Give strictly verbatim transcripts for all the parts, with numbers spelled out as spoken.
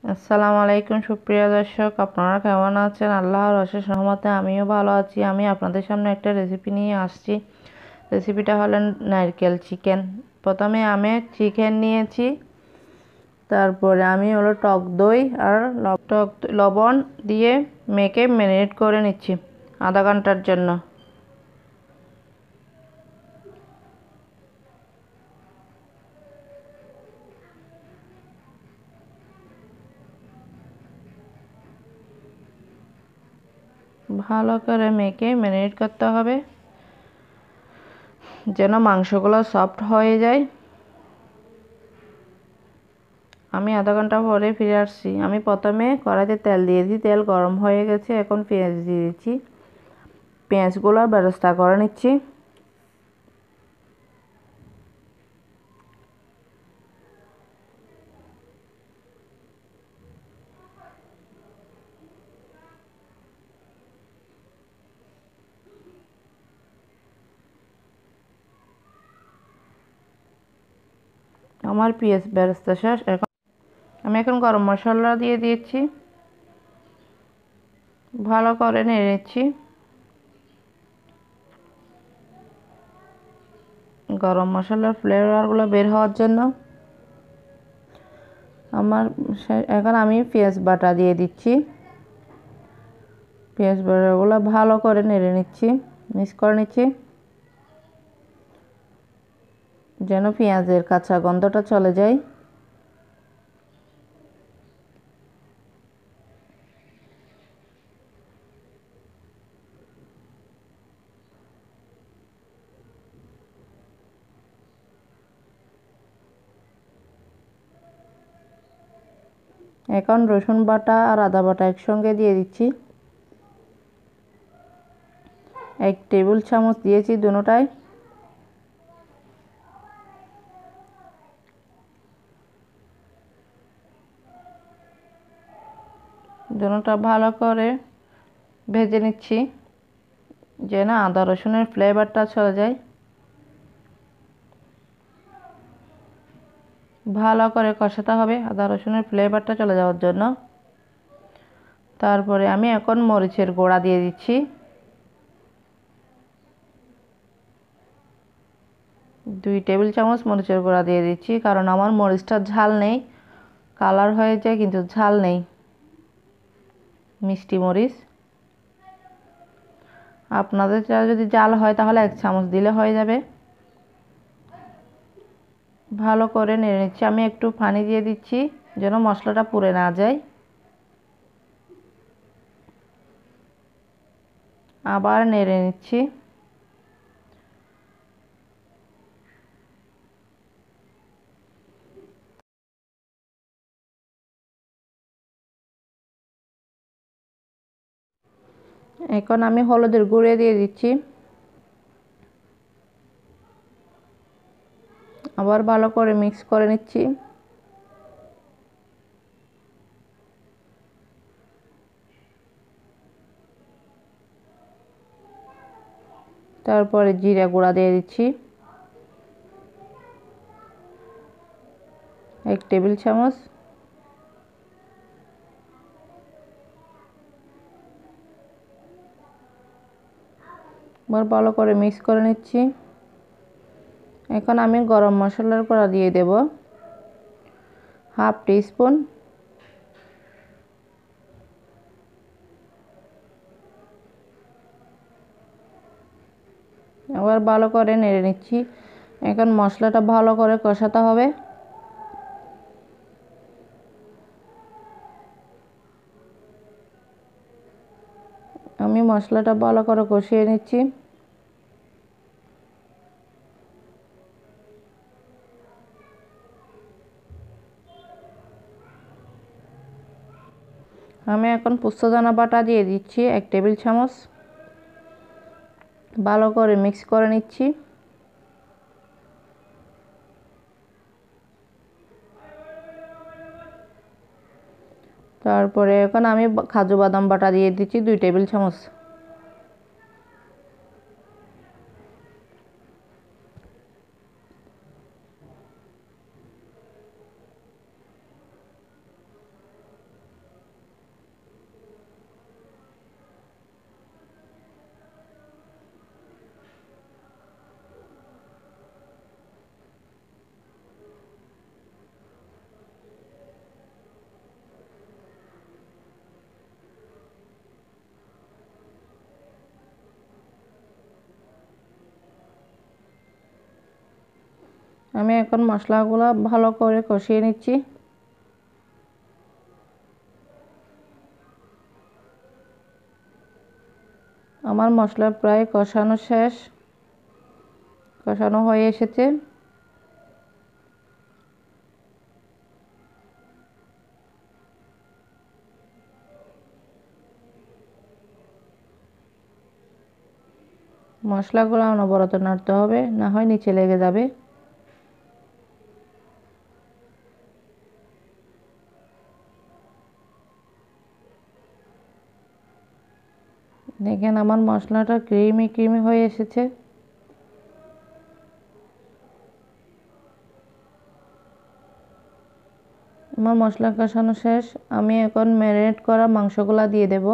আসসালামু আলাইকুম সুপ্রিয় দর্শক, আপনারা কেমন আছেন? আল্লাহর অশেষ রহমতে আমিও ভালো আছি। আমি আপনাদের সামনে একটা রেসিপি নিয়ে আসছি। রেসিপিটা হলো নারকেল চিকেন। প্রথমে আমি চিকেন নিয়েছি, তারপরে আমি হলো টক দই আর টক লবণ দিয়ে মেখে ম্যারিনেট করে নিচ্ছি আধা ঘন্টার জন্য। ভালো করে মেখে ম্যারিনেট করতে হবে যেন মাংসগুলো সফট হয়ে যায়। আমি আধা ঘন্টা পরে ফিরে আসছি। আমি প্রথমে কড়াইতে তেল দিয়েছি, তেল গরম হয়ে গেছে। এখন পেঁয়াজ দিয়ে দিচ্ছি, পেঁয়াজগুলো বেরেস্তা করে নিচ্ছি। আমার পেঁয়াজ বেরেস্তা শেষ। এখন আমি এখন গরম মশলা দিয়ে দিয়েছি, ভালো করে নেড়ে নিচ্ছি। গরম মশলার ফ্লেভারগুলো বের হওয়ার জন্য আমার এখন আমি পেঁয়াজ বাটা দিয়ে দিচ্ছি। পেঁয়াজ বাটাগুলো ভালো করে নেড়ে নিচ্ছি, মিক্স করে নিচ্ছি যেন পেঁয়াজের কাঁচা গন্ধটা চলে যায়। এখন রসুন বাটা আর আদা বাটা একসঙ্গে দিয়ে দিচ্ছি। এক টেবিল চামচ দিয়েছি দুটোটাই। দুটোটা ভালো করে ভেজে নিচ্ছি যেন আদা রসুনের ফ্লেভারটা চলে যায়। ভালো করে কষাতে হবে আদা রসুনের ফ্লেভারটা চলে যাওয়ার জন্য। তারপরে আমি এখন মরিচের গুঁড়া দিয়ে দিচ্ছি, দুই টেবিল চামচ মরিচের গুঁড়া দিয়ে দিচ্ছি, কারণ আমার মরিচটা ঝাল নেই। কালার হয়ে যায় কিন্তু ঝাল নেই, মিষ্টি মরিচ। আপনাদের যদি ঝাল হয় তাহলে এক চামচ দিলে হয়ে যাবে। ভালো করে নেড়ে নিচ্ছি। আমি একটু পানি দিয়ে দিচ্ছি যেন মশলাটা পুড়ে না যায়। আবার নেড়ে নিচ্ছি। এখন আমি হলুদের গুঁড়ো দিয়ে দিচ্ছি, আবার ভালো করে মিক্স করে নিচ্ছি। তারপরে জিরা গুঁড়া দিয়ে দিচ্ছি, এক টেবিল চামচ। আবার ভালো করে মিক্স করে নিচ্ছি। এখন আমি গরম মশলার গুঁড়া দিয়ে দেব হাফ টি স্পুন। আবার ভালো করে নেড়ে নিচ্ছি। এখন মশলাটা ভালো করে কষাতে হবে। আমি মশলাটা ভালো করে কষিয়ে নিচ্ছি। আমি এখন পোস্তদানা বাটা দিয়ে দিচ্ছি এক টেবিল চামচ। ভালো করে মিক্স করে নিচ্ছি। তারপরে এখন আমি কাজু বাদাম বাটা দিয়ে দিচ্ছি দুই টেবিল চামচ। আমি এখন মশলাগুলো ভালো করে কষিয়ে নিচ্ছি। আমার মশলা প্রায় কষানো শেষ, কষানো হয়ে এসেছে। মশলাগুলো অনবরত নাড়তে হবে, না হয় নিচে লেগে যাবে। দেখেন আমার মশলাটা ক্রিমি ক্রিমি হয়ে এসেছে। আমার মশলা কষানো শেষ। আমি এখন ম্যারিনেট করা মাংসগুলা দিয়ে দেব।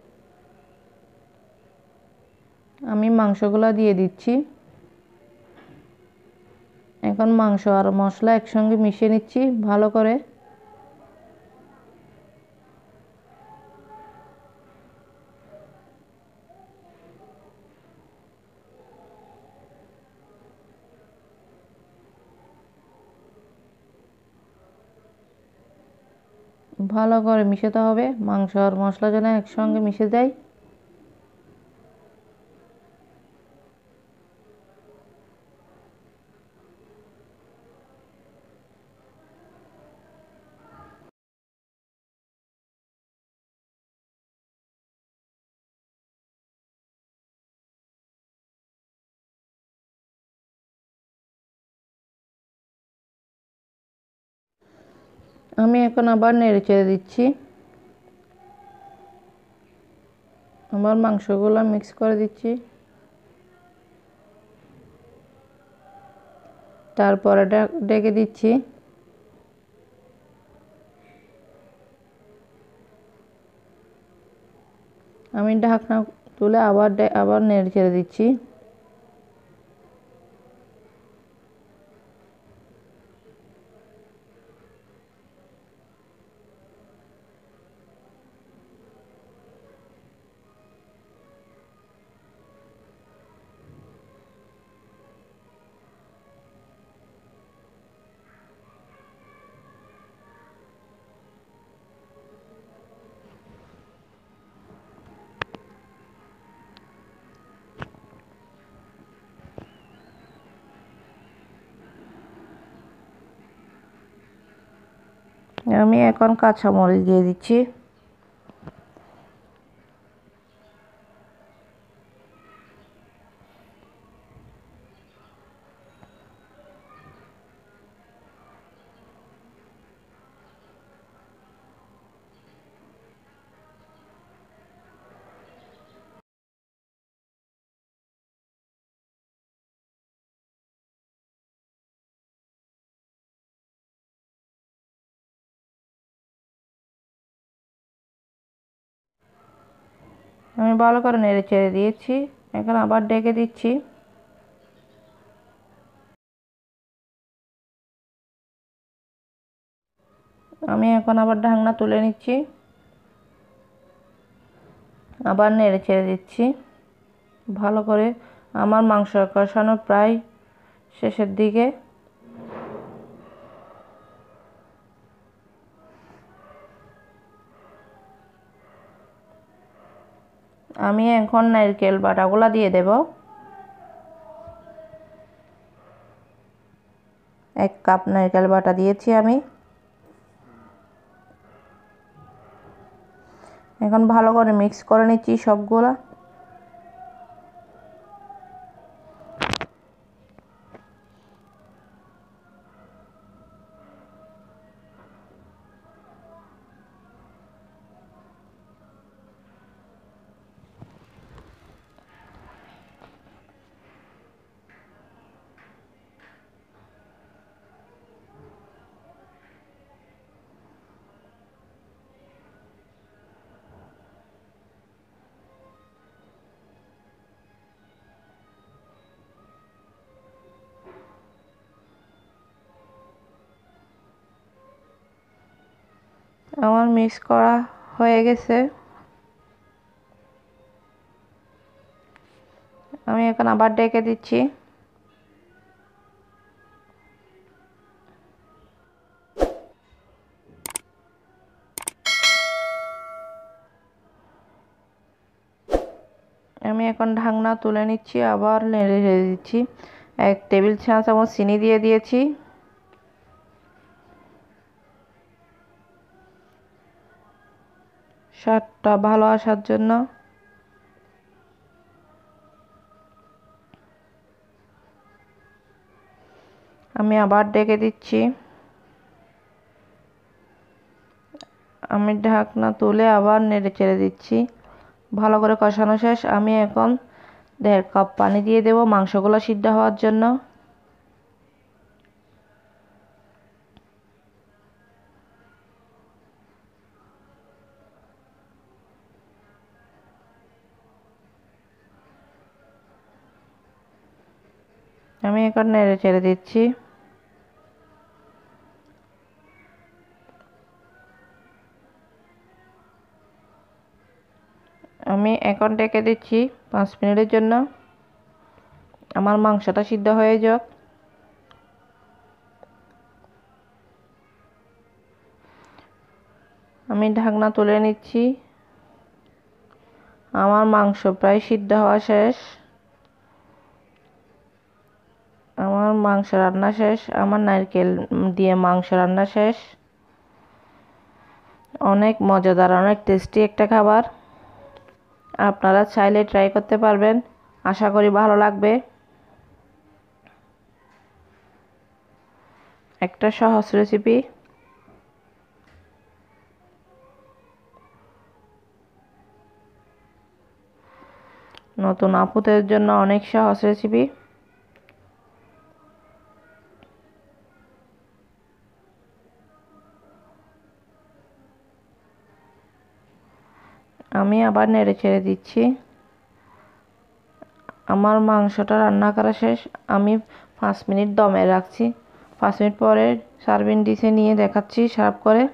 আমি মাংসগুলা দিয়ে দিচ্ছি। এখন মাংস আর মশলা একসঙ্গে মিশিয়ে নিচ্ছি ভালো করে। ভালো করে মিশাতে হবে, মাংস আর মশলা যেন একসঙ্গে মিশে যায়। আমি এখন আবার নেড়ে চেড়ে দিচ্ছি। আবার মাংসগুলো মিক্স করে দিচ্ছি। তারপরে ঢেকে দিচ্ছি। আমি ঢাকনা তুলে আবার আবার নেড়ে চেড়ে দিচ্ছি। আমি এখন কাঁচামরিচ দিয়ে দিচ্ছি। আমি ভালো করে নেড়ে চেড়ে দিয়েছি। এখন আবার ঢেকে দিচ্ছি। আমি এখন আবার ঢাকনা তুলে নিচ্ছি, আবার নেড়ে চেড়ে দিচ্ছি ভালো করে। আমার মাংস কষানো প্রায় শেষের দিকে। আমি এখন নারকেল বাটাগুলা দিয়ে দেব। এক কাপ নারকেল বাটা দিয়েছি আমি। এখন ভালো করে মিক্স করে নিচ্ছি সবগুলা। আমার মিক্স করা হয়ে গেছে। আমি এখন আবার ঢেকে দিচ্ছি। আমি এখন ঢাকনা তুলে নিচ্ছি, আবার নেড়ে নেড়ে দিচ্ছি। এক টেবিল চা চামচ চিনি দিয়ে দিয়েছি। স্বাদটা ভালো আসার জন্য। আমি আবার ঢেকে দিচ্ছি। আমি ঢাকনা তুলে আবার নেড়ে চেড়ে দিচ্ছি। ভালো করে কষানো শেষ। আমি এখন দেড় কাপ পানি দিয়ে দেব মাংসগুলো সিদ্ধ হওয়ার জন্য। আমি এখন নেড়ে চেড়ে দিচ্ছি। আমি এখন ঢেকে দিচ্ছি পাঁচ মিনিটের জন্য, আমার মাংসটা সিদ্ধ হয়ে যাক। আমি ঢাকনা তুলে নিচ্ছি। আমার মাংস প্রায় সিদ্ধ হওয়া শেষ। আমার মাংস রান্না শেষ। আমার নারকেল দিয়ে মাংস রান্না শেষ। অনেক মজাদার, অনেক টেস্টি একটা খাবার। আপনারা চাইলে ট্রাই করতে পারবেন। আশা করি ভালো লাগবে। একটা সহজ রেসিপি। নতুন আপুদের জন্য অনেক সহজ রেসিপি। আমি আবার নেড়ে ছেড়ে দিচ্ছি। আমার মাংসটা রান্না করা শেষ। আমি পাঁচ মিনিট দমে রাখছি। পাঁচ মিনিট পরে সার্ভিং ডিশে নিয়ে দেখাচ্ছি সার্ভ করে।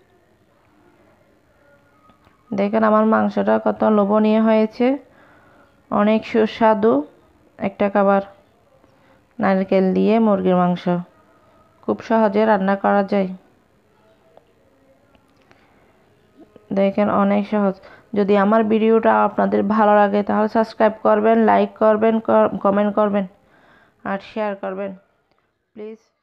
দেখেন আমার মাংসটা কত লোভনীয় হয়েছে। অনেক সুস্বাদু একটা খাবার। নারকেল দিয়ে মুরগির মাংস খুব সহজে রান্না করা যায়। দেখেন অনেক সহজ। যদি আমার ভিডিওটা আপনাদের ভালো লাগে তাহলে সাবস্ক্রাইব করবেন, লাইক করবেন, কমেন্ট করবেন আর শেয়ার করবেন প্লিজ।